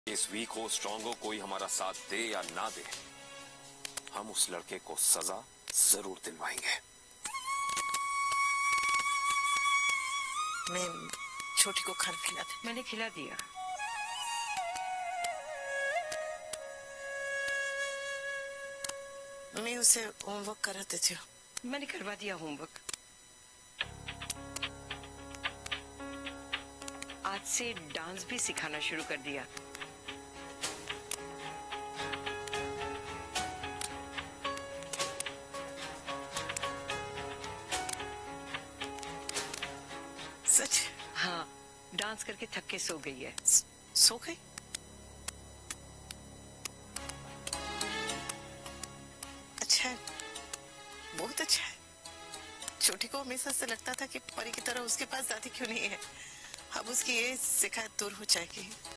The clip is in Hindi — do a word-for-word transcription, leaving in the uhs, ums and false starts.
इस वीक हो स्ट्रांग हो, कोई हमारा साथ दे या ना दे, हम उस लड़के को सजा जरूर दिलवाएंगे। मैं छोटी को खाना खिला दे। मैंने खिला दिया। मैं उसे होमवर्क करा देती हूँ। मैंने करवा दिया होमवर्क। आज से डांस भी सिखाना शुरू कर दिया। सच? हाँ, डांस करके थक के सो गई है। सो गई? अच्छा है, बहुत अच्छा है। छोटी को हमेशा से लगता था कि परी की तरह उसके पास दादी क्यों नहीं है। अब उसकी ये शिकायत दूर हो जाएगी।